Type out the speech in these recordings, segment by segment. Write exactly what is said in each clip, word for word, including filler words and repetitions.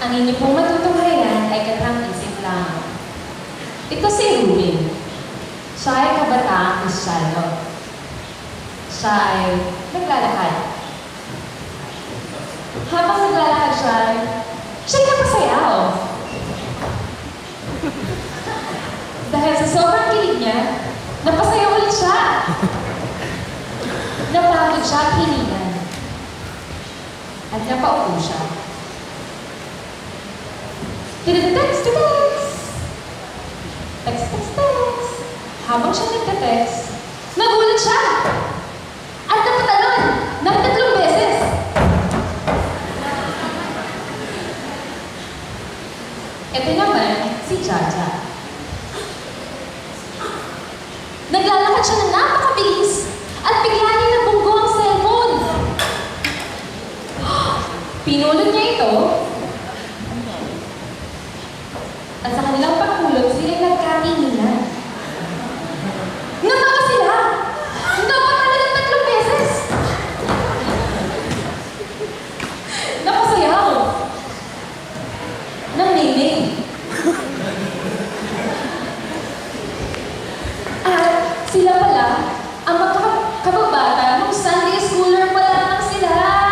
Ang inyo pong matutunghayan ay katang-isip lang. Ito si Reubyn. Siya ay kabataan Kristyano. Siya ay naglalakad. Habang naglalakad siya, siya'y napasayaw. Dahil sa sobrang kilig niya, napasayaw ulit siya. Napagod siya at hiningan. At napaupo siya. Text, text! Text, text, text! Habang siya nagte-text, nagulat siya! At napatalon ng tatlong beses! Ito naman, si Jaja. Naglalakad siya ng napakabilis at bigla niya nabunggo ang cellphone. Pinulot niya ito at sa kanilang pagpulot, sila'y nagkatinginan. Natawa sila! Napatala ng tatlong beses! Napasayaw! Namiling. At sila pala, ang magkakababata ng Sunday schooler pa lang sila.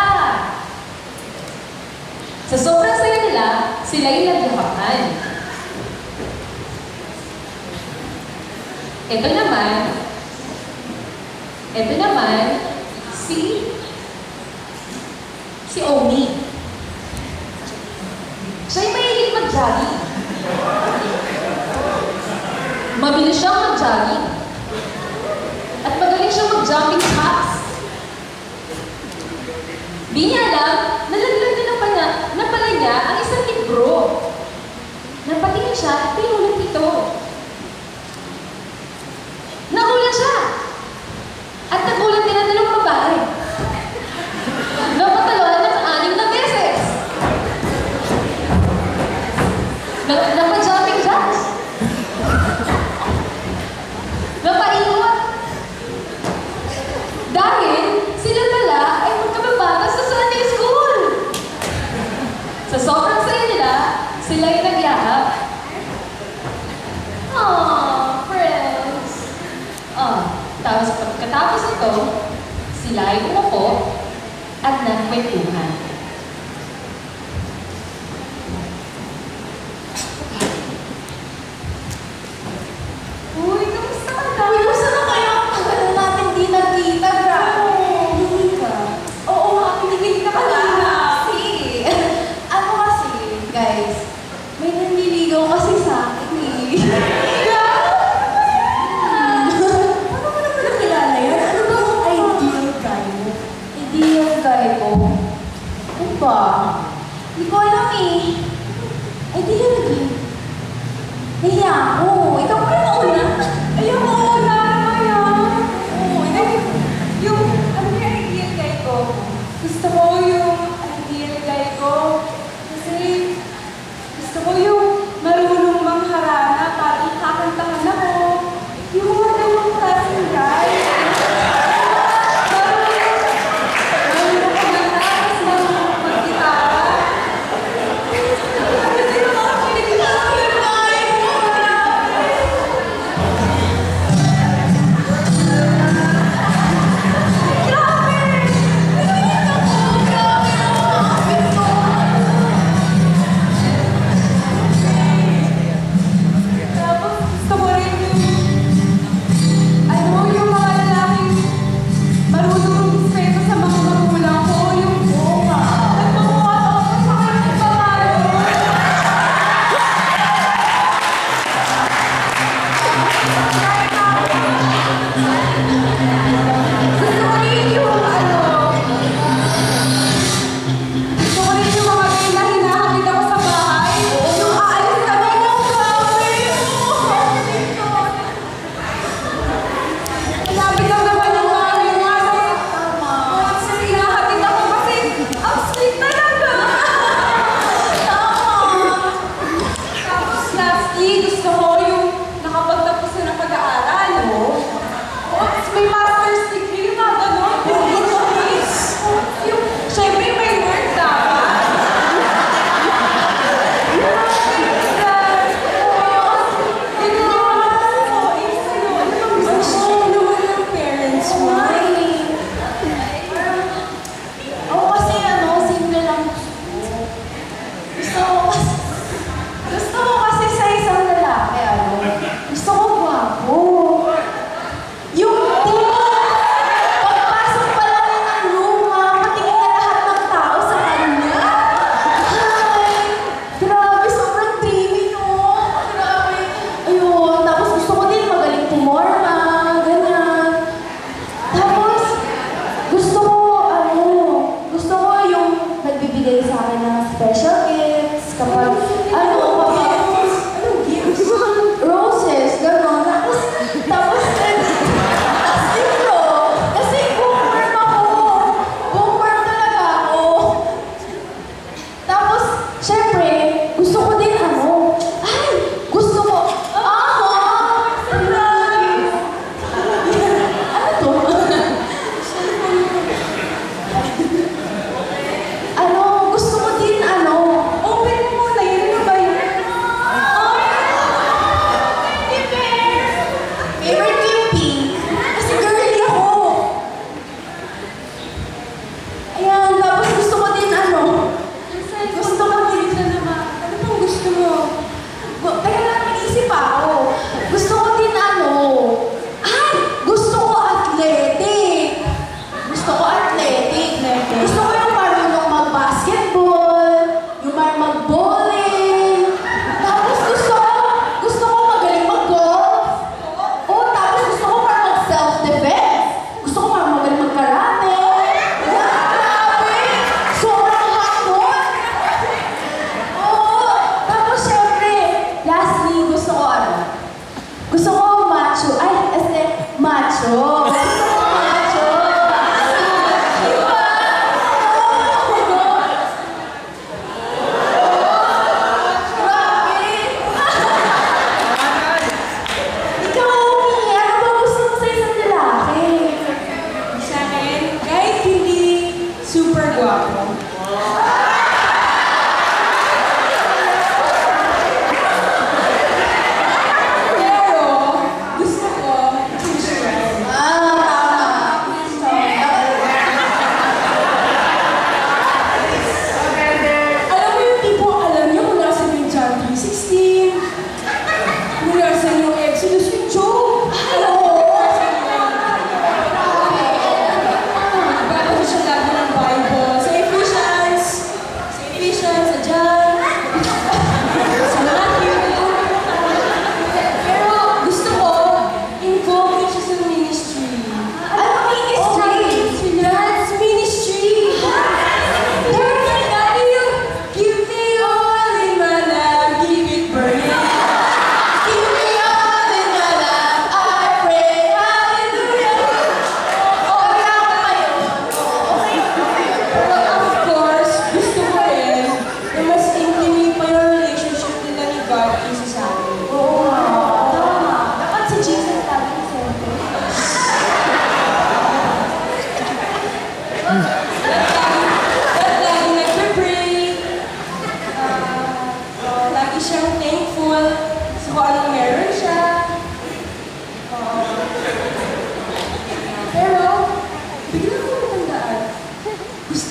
Sa sobrang saya nila, sila'y nagyakapan. Ito naman, ito naman, si, si Onde. Siya'y mahilig mag-jogging. Mabilis siyang mag-jogging. At magaling siyang mag-jumping jacks. Di niya alam, nalaglag niya na pala, na pala niya ang isang libro. Napatingin siya at pinulit ito. Nagulat siya! At nagulat din ang dalawang babae. Napataluan ng anim na beses. Napa-jumping jacks. Napaingot. Dahil sila pala ay magkababata sa Sunday school. Sa sobrang saya nila, sila ay nagyakap. Aww, friends. Oh, tapos pagkatapos ito, sila ay umupo at nagkwentuhan. Uy, kamusta ka na? Uy, kamusta na kayo? Ang ganda natin di nagkita, grabe. Hindi ka? Oo, hindi ka kanina. Kasi, ano kasi, guys, may nanliligaw kasi sa akin eh. Ano ba? Hindi ko alam eh. Ay, di yan nag- Nahiya ako. Ikaw ka mauna. Ayaw ko mauna. Ayaw. Oo. Yung, ano yung ideal guy ko? Gusto ko yung ideal guy ko. Kasi, gusto ko yung marunong mangharana para kakantahan ako. Yung wala yung klaseng guy.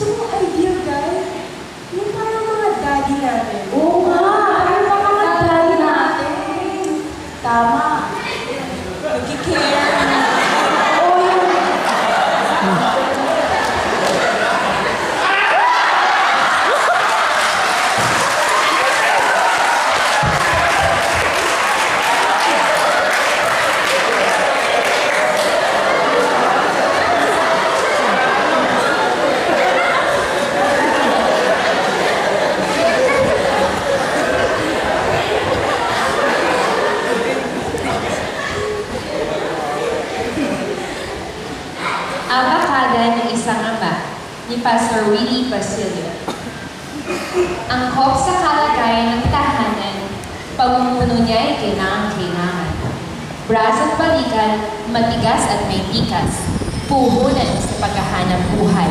Gusto mo ideal guy? Yung parang mga daddy natin. Oo nga, parang mga daddy natin. Tama. Nagkikare. Oo yun. Ni Pastor Willie Basilio. Angkop sa kalagayan ng tahanan, pamumuno niya ay kailangan-kailangan. Bras at balikan, matigas at may tikas, puhunan sa paghahanap buhay.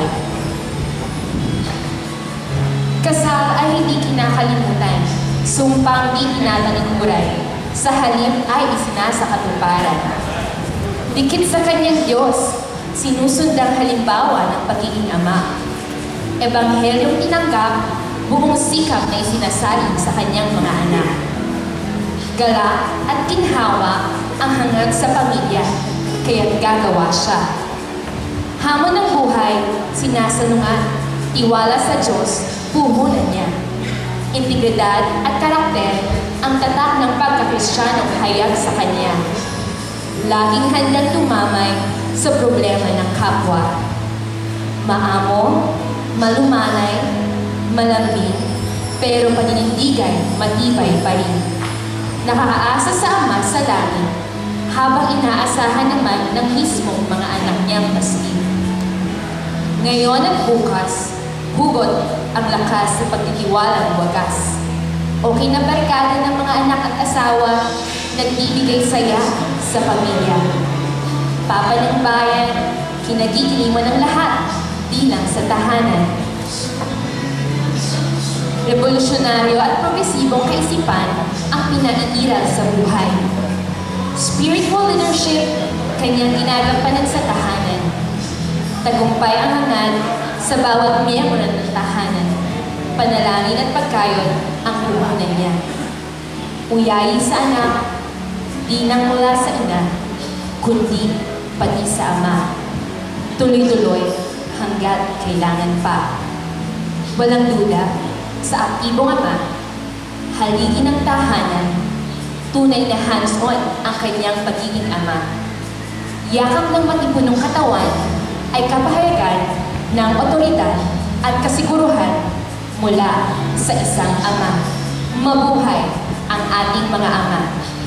Kasal ay hindi kinakalimutan, sumpang di tinatalikuran, sa halip ay isinasa katuparan. Dikit sa kanyang Diyos, sinusundang halimbawa ng pagiging ama. Ebanghelyong tinanggap, buong sikap na isinasalin sa kanyang mga anak. Galak at ginhawa ang hangad sa pamilya, kaya't gagawa siya. Hamon ng buhay, sinasalungan, tiwala sa Diyos, puhunan niya. Integridad at karakter ang tatak ng pagkakrisyanong hayag sa kanya. Laging handang tumamay sa problema ng kapwa. Maamo, malumanay, malambing, pero paninindigan matibay pa rin. Nakakaasa sa Ama sa langit, habang inaasahan naman ng mismong mga anak niyang maski. Ngayon at bukas, hugot ang lakas sa pagtitiwalang wagas. O kinabarkada ng mga anak at asawa, nagbibigay saya sa pamilya. Papa ng bayan, kinagigiliwan ng lahat, di lang sa tahanan. Revolusyonaryo at progresibong kaisipan ang pinaiiral sa buhay. Spiritual leadership, kanyang ginagampanan sa tahanan. Tagumpay ang hangad sa bawat miyembro ng tahanan. Panalangin at pagkayod ang puhunan niya. Uyayi sa anak, di nang mula sa ina, kundi pati sa Ama. Tuloy-tuloy hanggat kailangan pa. Walang duda, sa aktibong Ama, haligi ng tahanan, tunay na hands-on ang kanyang pagiging ama. Yakap ng matipunong katawan ay kapahayagan ng otoridad at kasiguruhan mula sa isang ama. Mabuhay ang ating mga ama.